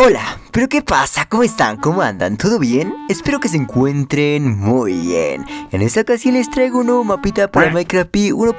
Hola, ¿pero qué pasa? ¿Cómo están? ¿Cómo andan? ¿Todo bien? Espero que se encuentren muy bien. En esta ocasión les traigo un nuevo mapita para Minecraft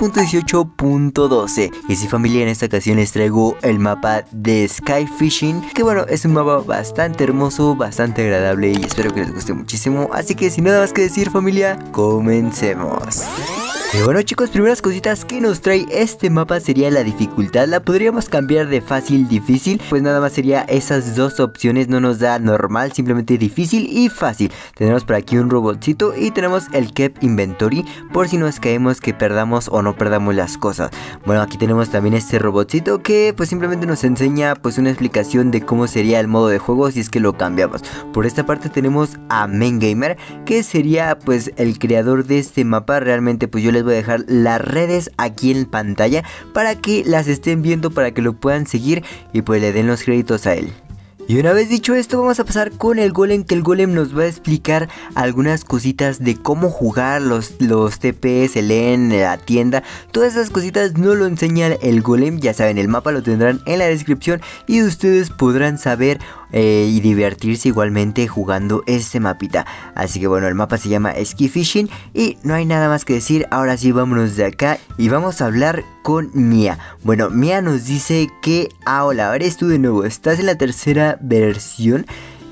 1.18.12. Y sí, familia, en esta ocasión les traigo el mapa de Sky Fishing, que bueno, es un mapa bastante hermoso, bastante agradable y espero que les guste muchísimo. Así que sin nada más que decir, familia, comencemos. Y bueno, chicos, primeras cositas que nos trae este mapa sería la dificultad. La podríamos cambiar de fácil, difícil. Pues nada más sería esas dos opciones. No nos da normal, simplemente difícil y fácil. Tenemos por aquí un robotcito y tenemos el Keep Inventory, por si nos caemos que perdamos o no perdamos las cosas. Bueno, aquí tenemos también este robotcito que pues simplemente nos enseña pues una explicación de cómo sería el modo de juego si es que lo cambiamos. Por esta parte tenemos a Main Gamer, que sería pues el creador de este mapa. Realmente pues yo les voy a dejar las redes aquí en pantalla para que las estén viendo, para que lo puedan seguir y pues le den los créditos a él. Y una vez dicho esto, vamos a pasar con el golem, que el golem nos va a explicar algunas cositas de cómo jugar los TPs, el EN, la tienda. Todas esas cositas no lo enseña el golem, ya saben, el mapa lo tendrán en la descripción y ustedes podrán saber y divertirse igualmente jugando este mapita. Así que bueno, el mapa se llama Sky Fishing y no hay nada más que decir. Ahora sí, vámonos de acá y vamos a hablar con Mia. Bueno, Mia nos dice que hola, eres tú de nuevo, estás en la tercera versión.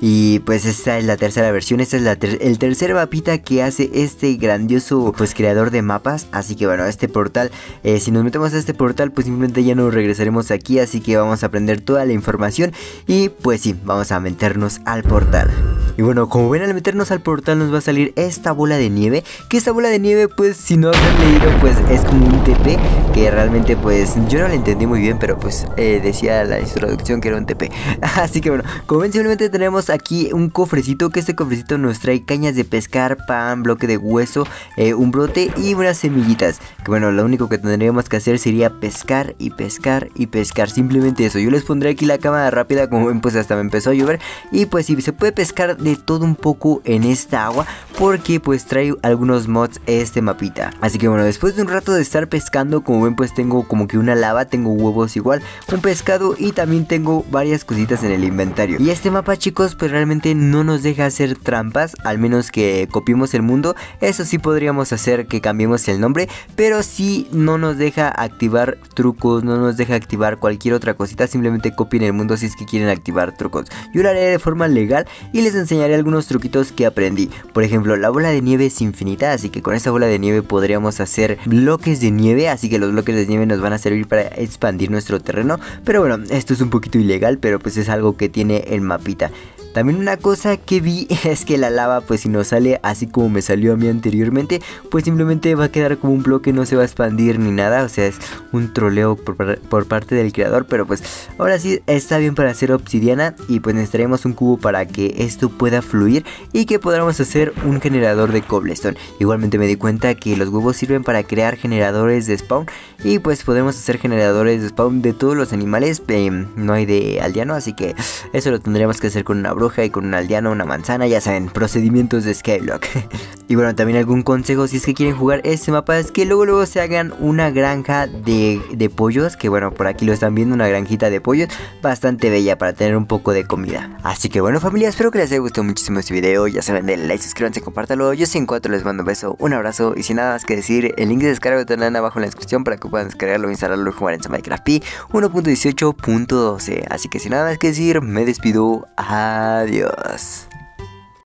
Y pues esta es la tercera versión, este es el tercer mapita que hace este grandioso pues creador de mapas. Así que bueno, este portal, si nos metemos a este portal pues simplemente ya no regresaremos aquí. Así que vamos a aprender toda la información y pues sí, vamos a meternos al portal. Y bueno, como ven, al meternos al portal nos va a salir esta bola de nieve. Que esta bola de nieve pues si no han leído pues es como un TP. Que realmente pues yo no lo entendí muy bien, pero pues decía la introducción que era un TP. Así que bueno, como ven, simplemente tenemos aquí un cofrecito, que este cofrecito nos trae cañas de pescar, pan, bloque de hueso, un brote y unas semillitas. Que bueno, lo único que tendríamos que hacer sería pescar y pescar y pescar, simplemente eso. Yo les pondré aquí la cámara rápida, como ven pues hasta me empezó a llover. Y pues sí, se puede pescar de todo un poco en esta agua, porque pues trae algunos mods este mapita. Así que bueno, después de un rato de estar pescando, como ven pues tengo como que una lava, tengo huevos igual, un pescado y también tengo varias cositas en el inventario. Y este mapa, chicos, pues realmente no nos deja hacer trampas, al menos que copiemos el mundo. Eso sí podríamos hacer que cambiemos el nombre, pero sí no nos deja activar trucos, no nos deja activar cualquier otra cosita. Simplemente copien el mundo si es que quieren activar trucos. Yo lo haré de forma legal y les enseñaré algunos truquitos que aprendí. Por ejemplo, la bola de nieve es infinita, así que con esta bola de nieve podríamos hacer bloques de nieve. Así que los bloques de nieve nos van a servir para expandir nuestro terreno. Pero bueno, esto es un poquito ilegal, pero pues es algo que tiene el mapita. También una cosa que vi es que la lava pues si nos sale así como me salió a mí anteriormente, pues simplemente va a quedar como un bloque, no se va a expandir ni nada. O sea, es un troleo por parte del creador, pero pues ahora sí está bien para hacer obsidiana. Y pues necesitaremos un cubo para que esto pueda fluir y que podamos hacer un generador de cobblestone. Igualmente me di cuenta que los huevos sirven para crear generadores de spawn y pues podemos hacer generadores de spawn de todos los animales. No hay de aldeano, así que eso lo tendríamos que hacer con una bruja y con un aldeano, una manzana, ya saben, procedimientos de Skyblock. Y bueno, también algún consejo si es que quieren jugar este mapa es que luego se hagan una granja de pollos, que bueno, por aquí lo están viendo, una granjita de pollos bastante bella para tener un poco de comida. Así que bueno, familia, espero que les haya gustado muchísimo este video. Ya saben, denle like, suscríbanse, compártalo. Yo soy Encuatro, les mando un beso, un abrazo y sin nada más que decir, el link de descarga lo tendrán abajo en la descripción para que puedan descargarlo, instalarlo y jugar en Minecraft 1.18.12. Así que sin nada más que decir, me despido. Adiós.